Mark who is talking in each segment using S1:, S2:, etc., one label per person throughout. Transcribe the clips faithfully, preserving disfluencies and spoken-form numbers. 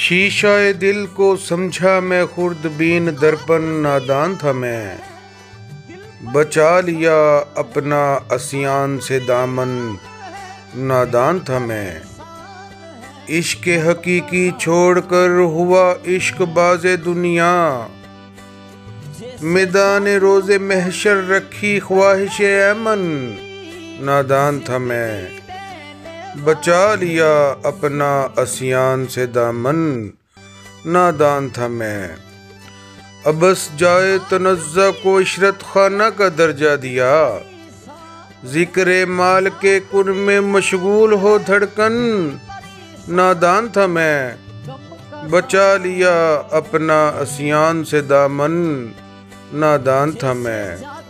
S1: شیشہ دل کو سمجھا میں خوردبین درپن نادان تھا میں، بچا لیا اپنا عصیان سے دامن نادان تھا میں۔ عشق حقیقی چھوڑ کر ہوا عشق باز دنیا، میدان روز محشر رکھی خواہش ایمن نادان تھا میں، بچا لیا اپنا عصیان سے دامن نادان تھا میں۔ ابس جائے تنزہ کو عشرت خانہ کا درجہ دیا، ذکر مال کے کن میں مشغول ہو دھڑکن نادان تھا میں، بچا لیا اپنا عصیان سے دامن نادان تھا میں۔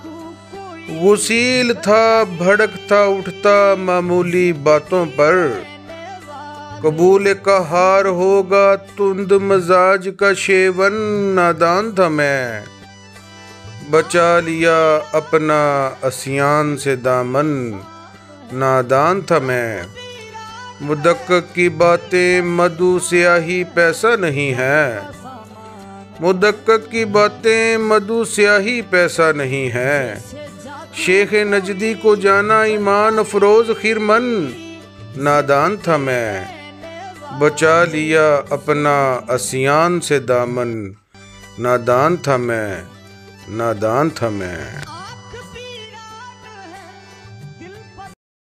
S1: غسیل تھا بھڑکتا اٹھتا معمولی باتوں پر، قبول کا ہار ہوگا تند مزاج کا شیون نادان تھا میں، بچا لیا اپنا عصیان سے دامن نادان تھا میں۔ مدقق کی باتیں مدعو سیاہی پیسہ نہیں ہے، مدقق کی باتیں مدعو سیاہی پیسہ نہیں ہے۔ شیخ نجدی کو جانا ایمان افروز خرمن نادان تھا میں، بچا لیا اپنا عصیان سے دامن نادان تھا میں، نادان تھا میں۔